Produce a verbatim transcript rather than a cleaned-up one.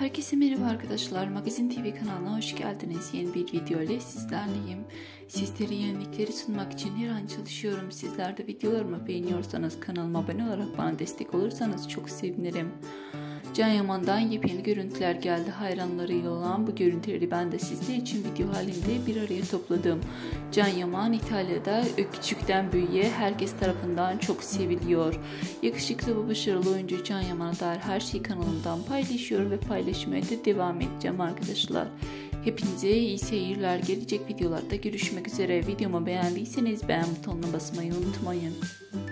Herkese merhaba arkadaşlar. Magazin T V kanalına hoş geldiniz. Yeni bir video ile sizlerleyim. Sizlere yenilikleri sunmak için her an çalışıyorum. Sizler de videolarımı beğeniyorsanız kanalıma abone olarak bana destek olursanız çok sevinirim. Can Yaman'dan yepyeni görüntüler geldi. Hayranlarıyla olan bu görüntüleri ben de sizler için video halinde bir araya topladım. Can Yaman İtalya'da küçükten büyüğe herkes tarafından çok seviliyor. Yakışıklı ve başarılı oyuncu Can Yaman'a dair her şeyi kanalımdan paylaşıyor ve paylaşmaya da devam edeceğim arkadaşlar. Hepinize iyi seyirler. Gelecek videolarda görüşmek üzere. Videomu beğendiyseniz beğen butonuna basmayı unutmayın.